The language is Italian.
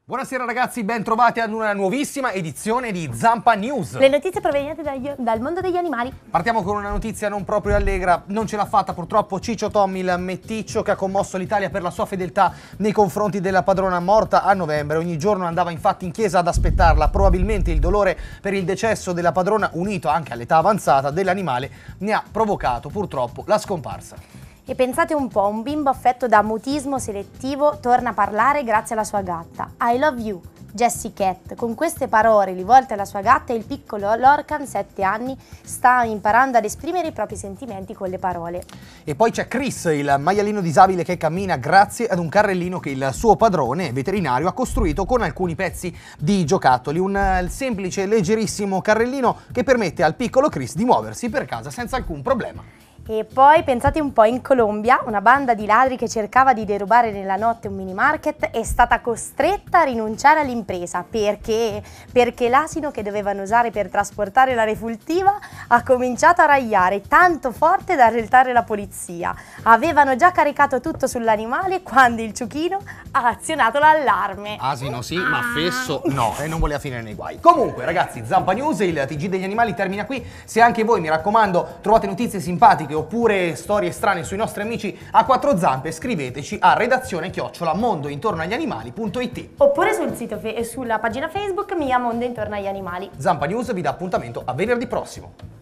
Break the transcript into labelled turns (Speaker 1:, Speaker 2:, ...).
Speaker 1: Buonasera ragazzi, ben trovati ad una nuovissima edizione di Zampa News.
Speaker 2: Le notizie provenienti dal mondo degli animali.
Speaker 1: Partiamo con una notizia non proprio allegra, non ce l'ha fatta purtroppo Ciccio Tommy, il meticcio che ha commosso l'Italia per la sua fedeltà nei confronti della padrona morta a novembre. Ogni giorno andava infatti in chiesa ad aspettarla, probabilmente il dolore per il decesso della padrona, unito anche all'età avanzata dell'animale, ne ha provocato purtroppo la scomparsa.
Speaker 2: E pensate un po', un bimbo affetto da mutismo selettivo torna a parlare grazie alla sua gatta. I love you, Jessie Cat. Con queste parole rivolte alla sua gatta, il piccolo Lorcan, 7 anni, sta imparando ad esprimere i propri sentimenti con le parole.
Speaker 1: E poi c'è Chris, il maialino disabile che cammina grazie ad un carrellino che il suo padrone veterinario ha costruito con alcuni pezzi di giocattoli. Un semplice, leggerissimo carrellino che permette al piccolo Chris di muoversi per casa senza alcun problema.
Speaker 2: E poi pensate un po', in Colombia una banda di ladri che cercava di derubare nella notte un mini market è stata costretta a rinunciare all'impresa. Perché? Perché l'asino che dovevano usare per trasportare la refultiva ha cominciato a ragliare tanto forte da arrestare la polizia. Avevano già caricato tutto sull'animale quando il ciuchino ha azionato l'allarme.
Speaker 1: Asino sì, ma fesso no, e non voleva finire nei guai. Comunque ragazzi, Zampa News, il TG degli animali termina qui. Se anche voi, mi raccomando, trovate notizie simpatiche oppure storie strane sui nostri amici a quattro zampe, scriveteci a redazione@mondointornoagli animali.it
Speaker 2: Oppure sul sito e sulla pagina Facebook Mia Mondo Intorno agli Animali.
Speaker 1: Zampa News vi dà appuntamento a venerdì prossimo.